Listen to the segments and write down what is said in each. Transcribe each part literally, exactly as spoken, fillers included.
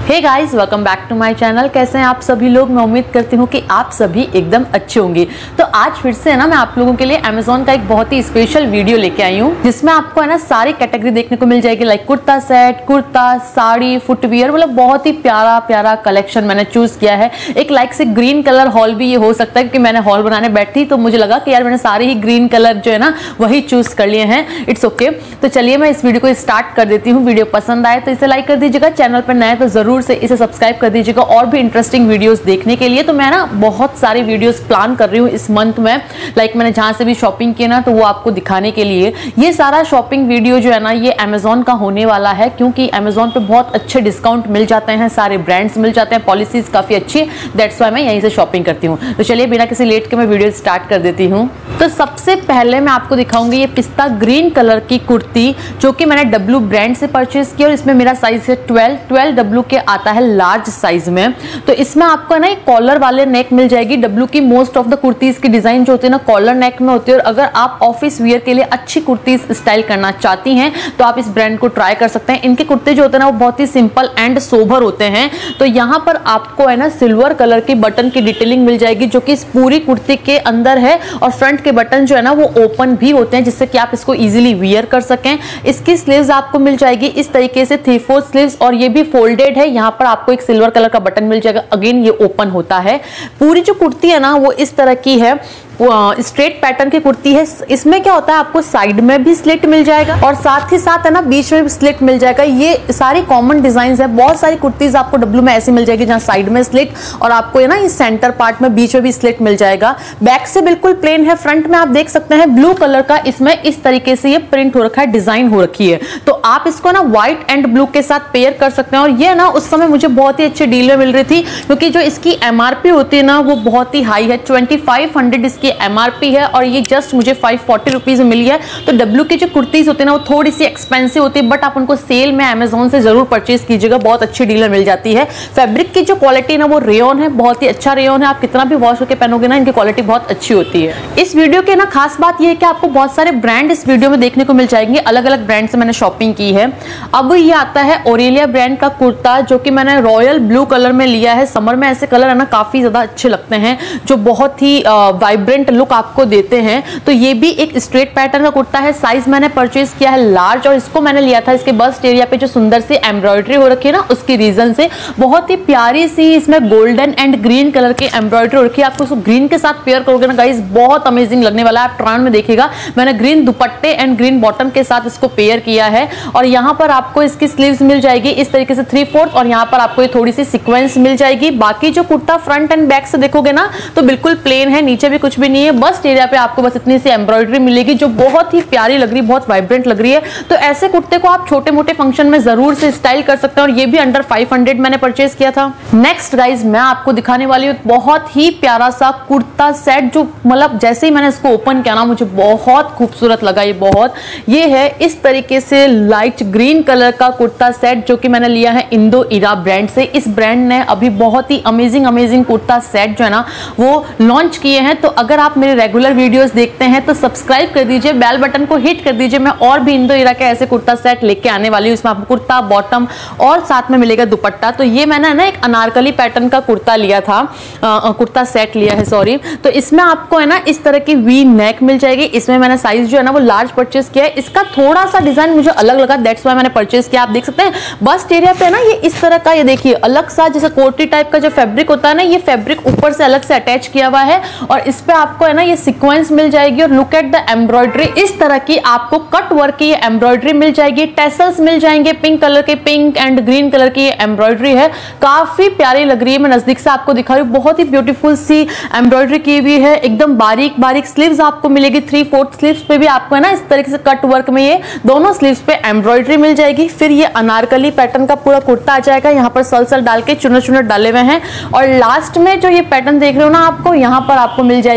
Hey guys, welcome back to my channel. कैसे हैं आप सभी लोग? मैं उम्मीद करती हूँ कि आप सभी एकदम अच्छे होंगे। तो आज फिर से है ना, मैं आप लोगों के लिए अमेजोन का एक बहुत ही स्पेशल वीडियो लेके आई हूँ, जिसमें आपको है ना सारी कैटेगरी देखने को मिल जाएगी, like kurta set, kurta, sari, footwear, मतलब बहुत ही प्यारा प्यारा कलेक्शन मैंने चूज किया है। एक लाइक से ग्रीन कलर हॉल भी ये हो सकता है, क्योंकि मैंने हॉल बनाने बैठी तो मुझे लगा कि यार मैंने सारे ही ग्रीन कलर जो है ना वही चूज कर लिए हैं। It's okay. तो चलिए मैं इस वीडियो को स्टार्ट कर देती हूँ। वीडियो पसंद आए तो इसे लाइक कर दीजिएगा, चैनल पर नए तो जरूर से इसे सब्सक्राइब कर दीजिएगा और भी इंटरेस्टिंग वीडियोस देखने के लिए। तो मैं ना बहुत सारे वीडियोस प्लान कर रही हूँ इस मंथ में, लाइक मैंने जहां से भी शॉपिंग की ना तो वो आपको दिखाने के लिए। ये सारा शॉपिंग वीडियो जो है ना ये अमेजोन का होने वाला है, क्योंकि अमेजोन पे बहुत अच्छे डिस्काउंट मिल जाते हैं, सारे ब्रांड्स मिल जाते हैं, पॉलिसीज काफी अच्छी है, दैट्स वाई मैं यहीं से शॉपिंग करती हूँ। तो चलिए बिना किसी लेट के मैं वीडियो स्टार्ट कर देती हूँ। तो सबसे पहले मैं आपको दिखाऊंगी ये पिस्ता ग्रीन कलर की कुर्ती, जो कि मैंने डब्ल्यू ब्रांड से परचेज की और इसमें मेरा साइज है ट्वेल्व ट्वेल्व डब्ल्यू के आता है लार्ज साइज में। तो इसमें आपको ना एक कॉलर वाले नेक मिल जाएगी। डब्ल्यू की मोस्ट ऑफ द कुर्तीज की डिजाइन जो होती है ना कॉलर नेक में होती है, और अगर आप ऑफिस वियर के लिए अच्छी कुर्तीज स्टाइल करना चाहती हैं तो आप इस ब्रांड को ट्राई कर सकते हैं। इनके कुर्ते जो होते हैं ना वो बहुत ही सिंपल एंड सोबर होते हैं। तो यहाँ पर आपको है ना सिल्वर कलर की बटन की डिटेलिंग मिल जाएगी, जो कि इस पूरी कुर्ती के अंदर है, और फ्रंट के बटन जो है ना वो ओपन भी होते हैं, जिससे कि आप इसको इजीली वियर कर सकें। इसकी स्लीव्स आपको मिल जाएगी इस तरीके से थ्री फोर्थ स्लीव्स, और ये भी फोल्डेड है। यहाँ पर आपको एक सिल्वर कलर का बटन मिल जाएगा, अगेन ये ओपन होता है। पूरी जो कुर्ती है ना वो इस तरह की है, स्ट्रेट पैटर्न की कुर्ती है। इसमें क्या होता है, आपको साइड में भी स्लिट मिल जाएगा और साथ ही साथ है ना बीच में भी स्लिट मिल जाएगा। ये सारी कॉमन डिजाइन है। बहुत सारी कुर्तीज आपको डब्ल्यू में ऐसी मिल जाएगी जहां साइड में स्लिट और आपको है ना इस सेंटर पार्ट में बीच में भी स्लिट मिल जाएगा। बैक से बिल्कुल प्लेन है। फ्रंट में आप देख सकते हैं ब्लू कलर का इसमें इस तरीके से ये प्रिंट हो रखा है, डिजाइन हो रखी है। तो आप इसको ना व्हाइट एंड ब्लू के साथ पेयर कर सकते हैं। और ये ना उस समय मुझे बहुत ही अच्छी डील में मिल रही थी, क्योंकि जो इसकी एमआरपी होती है ना वो बहुत ही हाई है। ट्वेंटी फाइव हंड्रेड इसकी एमआरपी है और ये जस्ट मुझे फाइव फोर्टी रुपीज में मिली है। तो डब्ल्यू की जो कुर्तीज होती है ना वो थोड़ी सी एक्सपेंसिव होती है, बट आप उनको सेल में अमेजोन से जरूर परचेज कीजिएगा, बहुत अच्छी डील मिल जाती है। फैब्रिक की जो क्वालिटी है ना वो रेयन है, बहुत ही अच्छा रेयन है। आप कितना भी वॉश करके पहनोगे ना इनकी क्वालिटी बहुत अच्छी होती है। इस वीडियो के ना खास बात ये है कि आपको बहुत सारे ब्रांड इस वीडियो में देखने को मिल जाएंगे। अलग अलग ब्रांड से मैंने शॉपिंग की है। अब ये आता है ओरेलिया ब्रांड का कुर्ता, जो कि मैंने रॉयल ब्लू कलर में लिया है। समर में ऐसे कलर है ना काफी ज्यादा अच्छे लगते हैं, जो बहुत ही वाइब्रेंट लुक आपको देते हैं। तो ये भी एक स्ट्रेट पैटर्न का कुर्ता है। साइज मैंने परचेज किया है लार्ज, और इसको मैंने लिया था इसके बस्ट एरिया पे जो सुंदर सी एम्ब्रॉयडरी हो रखी है ना उसकी रीजन से। बहुत ही प्यारी सी इसमें गोल्डन एंड ग्रीन कलर की एम्ब्रॉयडरी हो रखी है। आपको इसको ग्रीन के साथ पेयर करोगे ना गाइस बहुत अमेजिंग लगने वाला है। आप ट्रायल में देखिएगा, मैंने ग्रीन दुपट्टे एंड ग्रीन बॉटम के साथ इसको पेयर किया है। और यहाँ पर आपको इसकी स्लीव्स मिल जाएगी इस तरीके से थ्री फोर्थ, और यहाँ पर आपको ये थोड़ी सी सीक्वेंस मिल जाएगी। बाकी जो कुर्ता फ्रंट एंड बैक से देखोगे ना तो बिल्कुल प्लेन है, नीचे भी कुछ भी नहीं है। बस्ट एरिया पे आपको बस इतनी सी एम्ब्रॉयडरी मिलेगी, जो बहुत ही प्यारी लग रही है, बहुत वाइब्रेंट लग रही है। तो ऐसे कुर्ते को आप छोटे मोटे फंक्शन में जरूर से स्टाइल कर सकते हैं, और ये भी अंडर फाइव हंड्रेड मैंने परचेज किया था। नेक्स्ट गाइस मैं आपको दिखाने वाली हूँ बहुत ही प्यारा सा कुर्ता सेट, जो मतलब जैसे ही मैंने इसको ओपन किया ना मुझे बहुत खूबसूरत लगा। ये बहुत ये है इस तरीके से लाइट ग्रीन कलर का कुर्ता सेट, जो कि मैंने लिया है इंडो इरा ब्रांड से। इस ब्रांड ने अभी बहुत ही अमेजिंग अमेजिंग कुर्ता सेट जो है ना वो लॉन्च किए हैं। तो अगर आप मेरे रेगुलर वीडियोस देखते हैं तो सब्सक्राइब कर दीजिए, बेल बटन को हिट कर दीजिए। मैं और भी इंडो इरा के ऐसे कुर्ता सेट लेके आने वाली हूँ। इसमें आपको कुर्ता, बॉटम और साथ में मिलेगा दुपट्टा। तो ये मैंने ना एक अनारकली पैटर्न का कुर्ता लिया था, आ, कुर्ता सेट लिया है सॉरी। तो इसमें आपको है ना इस तरह की वी नेक मिल जाएगी। इसमें मैंने साइज जो है ना वो लार्ज परचेज किया है। इसका थोड़ा सा डिजाइन मुझे अलग लगा, दैट्स वाई मैंने परचेज किया। आप देख सकते हैं बस्ट एरिया पे ना ये इस तरह का, ये देखिए अलग सा जैसे कोटी टाइप का जो फैब्रिक होता है ना, ये फैब्रिक ऊपर से अलग से अटैच किया हुआ है, और इस पे आपको है ना ये सीक्वेंस मिल जाएगी। और लुक एट द एम्ब्रॉयडरी, इस तरह की आपको कट वर्क की एम्ब्रॉयडरी मिल जाएगी। टेसल्स मिल जाएंगे पिंक कलर के, पिंक एंड ग्रीन कलर की एम्ब्रॉयडरी है, काफी प्यारी लग रही है। मैं नजदीक से आपको दिखा रही हूँ, बहुत ही ब्यूटीफुल सी एम्ब्रॉयडरी की हुई है, एकदम बारीक बारीक। स्लीव्स आपको मिलेगी थ्री फोर्थ स्लीव्स पे भी आपको है ना इस तरीके से कट वर्क में ये दोनों स्लीव्स पे एम्ब्रॉयडरी मिल जाएगी। फिर ये अनारकली पैटर्न का पूरा कुर्ता आ जाएगा, यहाँ पर सल सल डाल के चुनर चुनर डाले हुए हैं। और लास्ट में जो ये पैटर्न देख रहे हो ना आपको, यहाँ पर आपको मिल जाएगी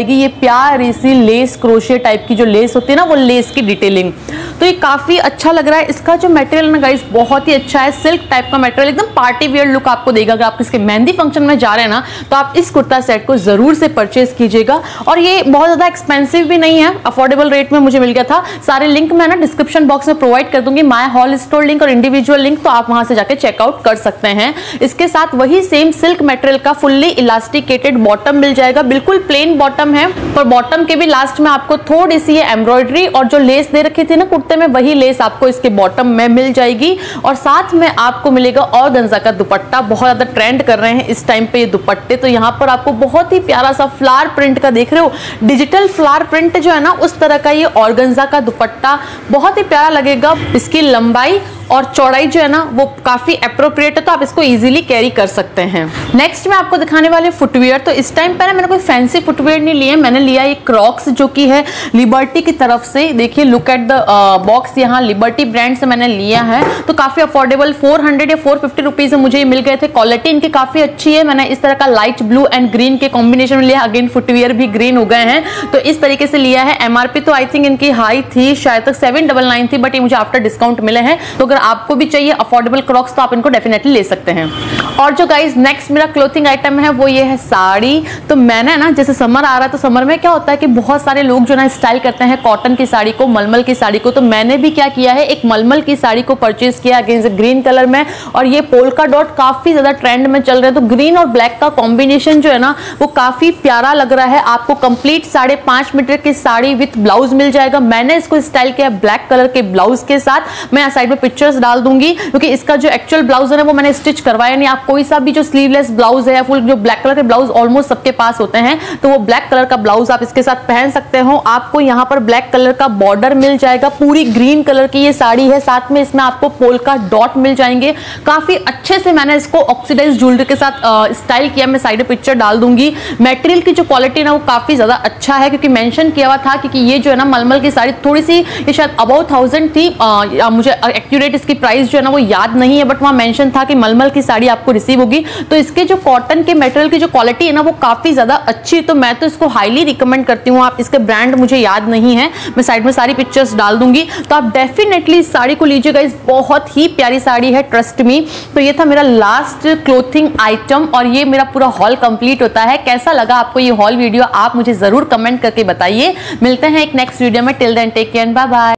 जाएगी ये प्यारी सी लेस, क्रोशे टाइप की जो लेस होती है ना, वो लेस की डिटेलिंग। तो ये काफी अच्छा लग रहा है। इसका जो मटेरियल ना गाइस बहुत ही अच्छा है, सिल्क टाइप का मटेरियल, एकदम पार्टी वियर लुक आपको देगा। अगर आप इसके मेहंदी फंक्शन में जा रहे हैं ना, तो आप इस कुर्ता सेट को जरूर से परचेज कीजिएगा। और ये बहुत ज्यादा एक्सपेंसिव भी नहीं है, अफोर्डेबल रेट में मुझे मिल गया था। सारे लिंक मैं ना डिस्क्रिप्शन बॉक्स में प्रोवाइड कर दूंगी, माय हॉल स्टोर लिंक और इंडिविजुअल लिंक, तो आप वहां से जाके चेकआउट कर सकते हैं। इसके साथ वही सेम सिल्क मटेरियल का फुल्ली इलास्टिकेटेड बॉटम मिल जाएगा, बिल्कुल प्लेन बॉटम है। पर बॉटम के भी लास्ट में आपको थोड़ी सी एम्ब्रॉयडरी और जो लेस दे रखी थी ना कुर्ते में, वही लेस आपको इसके बॉटम में मिल जाएगी। और साथ में आपको मिलेगा ऑर्गेन्जा का दुपट्टा। बहुत ज्यादा ट्रेंड कर रहे हैं इस टाइम पे ये दुपट्टे। तो यहाँ पर आपको बहुत ही प्यारा सा फ्लावर प्रिंट का, देख रहे हो डिजिटल फ्लावर प्रिंट जो है ना, उस तरह का ये ऑर्गेन्जा का दुपट्टा बहुत ही प्यारा लगेगा। इसकी लंबाई और चौड़ाई जो है ना वो काफी अप्रोप्रिएट है, तो आप इसको इजीली कैरी कर सकते हैं। नेक्स्ट मैं आपको दिखाने वाले फुटवियर। तो इस टाइम पर मैंने कोई फैंसी फुटवियर नहीं लिए, मैंने लिया ये क्रॉक्स जो कि है लिबर्टी की तरफ से। देखिए लुक एट द बॉक्स, यहाँ लिबर्टी ब्रांड से मैंने लिया है। तो काफी अफोर्डेबल फोर हंड्रेड या फोर फिफ्टी रुपीज में मुझे ये मिल गए थे। क्वालिटी इनकी काफी अच्छी है। मैंने इस तरह का लाइट ब्लू एंड ग्रीन के कॉम्बिनेशन में लिया, अगेन फुटवियर भी ग्रीन हो गए हैं, तो इस तरीके से लिया है। एमआरपी तो आई थिंक इनकी हाई थी, शायद तक सेवन डबल नाइन थी, बट ये मुझे आफ्टर डिस्काउंट मिले हैं। तो अगर आपको भी चाहिए अफोर्डेबल क्रॉक्स तो आप इनको डेफिनेटली ले सकते हैं। और जो गाइज नेक्स्ट मेरा क्लोथिंग आइटम है वो ये है साड़ी। तो मैंने ना, जैसे समर आ रहा है, तो समर में क्या होता है कि बहुत सारे लोग जो ना स्टाइल करते हैं कॉटन की साड़ी को, मलमल की साड़ी को। तो मैंने भी क्या किया है, एक मलमल की साड़ी को परचेज किया अगेंस्ट ग्रीन कलर में। और ये पोल्का डॉट काफी ज्यादा ट्रेंड में चल रहे हैं, तो ग्रीन और ब्लैक का कॉम्बिनेशन जो है ना वो काफी प्यारा लग रहा है। आपको कंप्लीट साढ़े पांच मीटर की साड़ी विथ ब्लाउज मिल जाएगा। मैंने इसको स्टाइल किया ब्लैक कलर के ब्लाउज के साथ। मैं साइड में पिक्चर्स डाल दूंगी, क्योंकि इसका जो एक्चुअल ब्लाउज है वो मैंने स्टिच करवाया नहीं। आप कोई सा भी जो स्लीवलेस ब्लाउज है या फुल जो ब्लैक कलर के ब्लाउज ऑलमोस्ट सबके पास होते हैं, तो वो ब्लैक कलर का ब्लाउज आप इसके साथ पहन सकते हो। आपको यहाँ पर ब्लैक कलर का बॉर्डर मिल जाएगा, पूरी ग्रीन कलर की ये साड़ी है, साथ में इसमें आपको पोल्का डॉट मिल जाएंगे। काफी अच्छे से मैंने इसको ऑक्सीडाइज ज्वेलरी के साथ स्टाइल किया, मैं साइड में पिक्चर डाल दूंगी। मटेरियल की जो क्वालिटी ना वो काफी ज्यादा अच्छा है, क्योंकि मेंशन किया हुआ था कि, कि ये जो है ना मलमल की साड़ी थोड़ी सी, ये शायद अबाउट थाउजेंड थी, आ, मुझे एक्यूरेट इसकी प्राइस जो है ना वो याद नहीं है, बट वहां मेंशन था कि मलमल की साड़ी आपको रिसीव होगी। तो इसके जो कॉटन के मटेरियल की जो क्वालिटी है ना वो काफी ज्यादा अच्छी है, तो मैं तो इसको हाईली रिकमेंड करती हूँ। आप इसके ब्रांड मुझे याद नहीं है, मैं साइड में सारी पिक्चर्स डाल दूंगी, तो आप डेफिनेटली इस साड़ी को लीजिएगा। इस बहुत ही प्यारी साड़ी है, ट्रस्ट मी। तो ये था मेरा लास्ट क्लोथिंग आइटम और ये मेरा पूरा हॉल कंप्लीट होता है। कैसा लगा आपको ये हॉल वीडियो, आप मुझे जरूर कमेंट करके बताइए। मिलते हैं एक नेक्स्ट वीडियो में, till then take care, bye bye.